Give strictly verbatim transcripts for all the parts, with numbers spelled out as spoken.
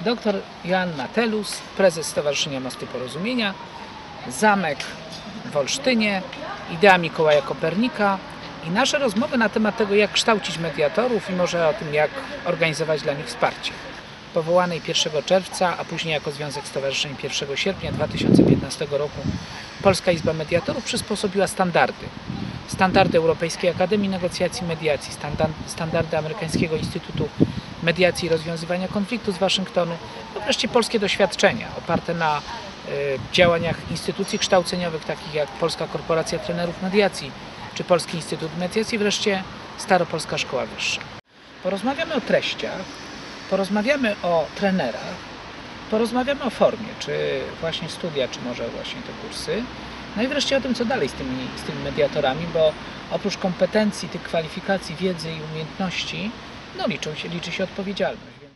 Doktor Joanna Telus, prezes Stowarzyszenia Mosty Porozumienia, zamek w Olsztynie, idea Mikołaja Kopernika i nasze rozmowy na temat tego, jak kształcić mediatorów i może o tym, jak organizować dla nich wsparcie. Powołanej pierwszego czerwca, a później jako Związek Stowarzyszeń pierwszego sierpnia dwa tysiące piętnastego roku Polska Izba Mediatorów przysposobiła standardy. Standardy Europejskiej Akademii Negocjacji i Mediacji, standardy Amerykańskiego Instytutu Mediacji i Rozwiązywania Konfliktu z Waszyngtonu, no wreszcie polskie doświadczenia oparte na y, działaniach instytucji kształceniowych takich jak Polska Korporacja Trenerów Mediacji czy Polski Instytut Mediacji, wreszcie Staropolska Szkoła Wyższa. Porozmawiamy o treściach, porozmawiamy o trenerach, porozmawiamy o formie, czy właśnie studia, czy może właśnie te kursy. No i wreszcie o tym, co dalej z tymi, z tymi mediatorami, bo oprócz kompetencji, tych kwalifikacji, wiedzy i umiejętności, no liczą się, liczy się odpowiedzialność. Więc...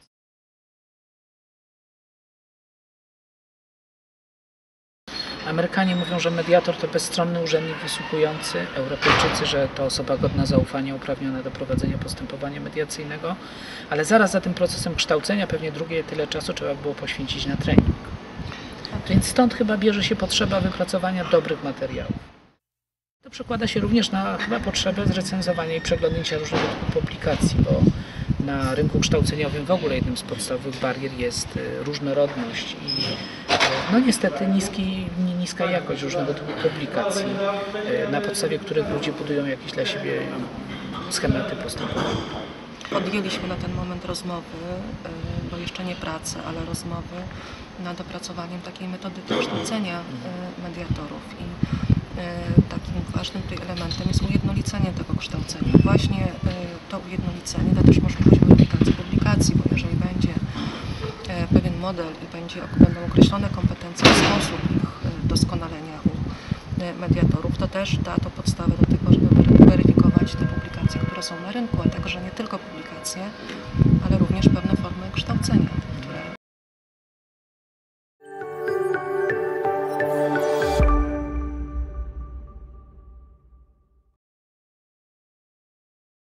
Amerykanie mówią, że mediator to bezstronny urzędnik wysłuchujący, Europejczycy, że to osoba godna zaufania, uprawniona do prowadzenia postępowania mediacyjnego, ale zaraz za tym procesem kształcenia pewnie drugie tyle czasu trzeba było poświęcić na trening. Więc stąd chyba bierze się potrzeba wypracowania dobrych materiałów. To przekłada się również na chyba potrzebę zrecenzowania i przeglądnięcia różnego typu publikacji, bo na rynku kształceniowym w ogóle jednym z podstawowych barier jest różnorodność i no niestety niski, niska jakość różnego typu publikacji, na podstawie których ludzie budują jakieś dla siebie schematy postępowania. Podjęliśmy na ten moment rozmowy, bo jeszcze nie pracy, ale rozmowy nad opracowaniem takiej metody kształcenia mediatorów. I takim ważnym tutaj elementem jest ujednolicenie tego kształcenia. Właśnie to ujednolicenie da też możliwość weryfikacji publikacji, bo jeżeli będzie pewien model i będzie, będą określone kompetencje i sposób ich doskonalenia u mediatorów, to też da to podstawę do tego, żeby weryfikować te publikacje, które są na rynku, a także nie tylko publikacje, ale również pewne formy kształcenia.